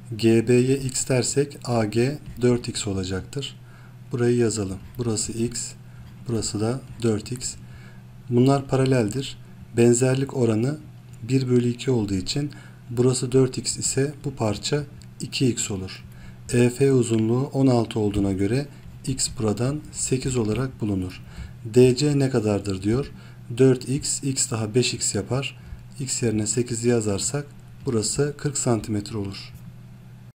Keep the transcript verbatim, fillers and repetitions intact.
G B'ye x dersek A G dört x olacaktır. Burayı yazalım. Burası x, burası da dört x. Bunlar paraleldir. Benzerlik oranı bir bölü iki olduğu için burası dört x ise bu parça iki x olur. E F uzunluğu on altı olduğuna göre x buradan sekiz olarak bulunur. D C ne kadardır diyor. dört x, x daha beş x yapar. X yerine sekiz yazarsak burası kırk santimetre olur.